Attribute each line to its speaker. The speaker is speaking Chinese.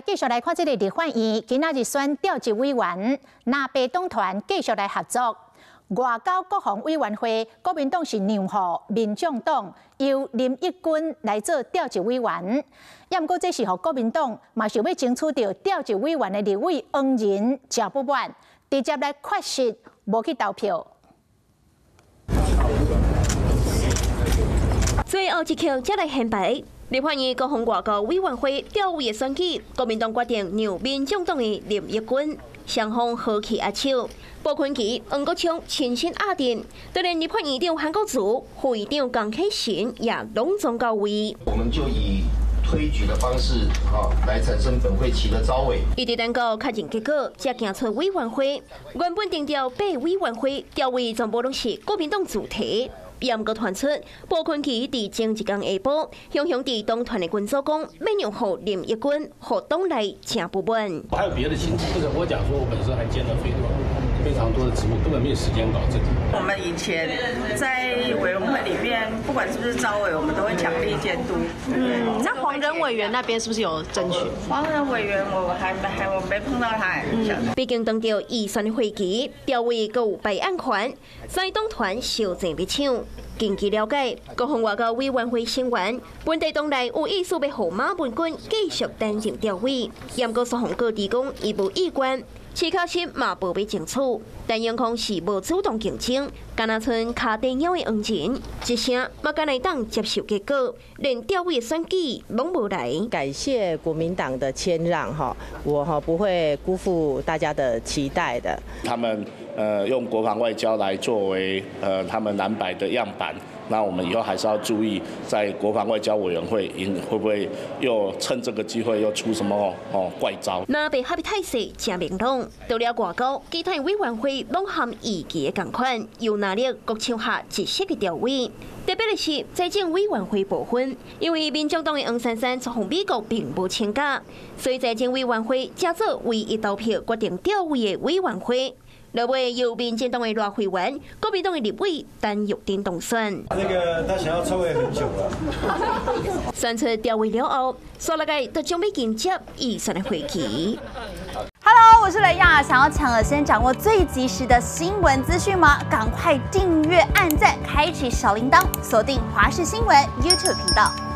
Speaker 1: 继续来看这个立法院，今仔日选调集委员，那白党团继续来合作。外交国防委员会，国民党是让予民众党由林义君来做调集委员。也毋过这是互国民党嘛想要争取到调集委员的立委黄仁真不满，直接来缺席，无去投票。
Speaker 2: 最后一刻才来显摆。立法院国防外交委员会调委的选举，国民党决定让民众党的林义君双方和气握手。鲍坤基、黄国昌亲身压阵，就连立法院长韩国瑜、副院长江启臣也隆重到位。
Speaker 3: 我们就以推举的方式，来产生本会期的招委。
Speaker 2: 一直等到确认结果，才行出委员会。原本定调8委员会调委全部拢是国民党主题。也毋过传出，鲍坤基伫前一天下晡，向伫党团的军组讲，要让互林义君互党内真不满。
Speaker 4: 还有别的亲戚，或者我讲说，我本身还兼了非常多的职务，根本没有时间搞这个。
Speaker 5: 我们以前在委员会里面，不管是不是招委，我们都会强力监督。
Speaker 6: 那黄仁委员那边是不是有争取？
Speaker 5: 黄仁委员我没碰到他。
Speaker 2: 毕竟当到预算会期，调委阁有备案权，在党团小争要抢。根据了解，国防外交委员会成员本地党内有意思要互马文君继续担任调委，也毋过双方各地讲伊无意愿。徐巧芯嘛无要争取，但杨康是无主动竞争，甘那剩卡地鸟的黄仁，一声嘛敢来当接受结果，连调委的选举拢无来。
Speaker 7: 感谢国民党的谦让我不会辜负大家的期待的。
Speaker 8: 他们用国防外交来作为他们蓝白的样板。那我们以后还是要注意，在国防外交委员会会不会又趁这个机会又出什么怪招？
Speaker 2: 那被合的态势真明朗，到了外交，其他委员会拢含预期的同款，有能力各抢下一席的调委。特别的是，财政委员会部分，因为民众党的黄珊珊从美国并无请假，所以财政委员会加做唯一投票决定调委的委员会。落尾由民进党的赖会员、国民党的立委单玉珍当选。
Speaker 9: 那个他想要抽也很久了。
Speaker 2: 选出调委了后，所有个都将要迎接预算的会期。
Speaker 10: Hello， 我是雷亚，想要抢先掌握最及时的新闻资讯吗？赶快订阅、按赞、开启小铃铛，锁定华视新闻 YouTube 频道。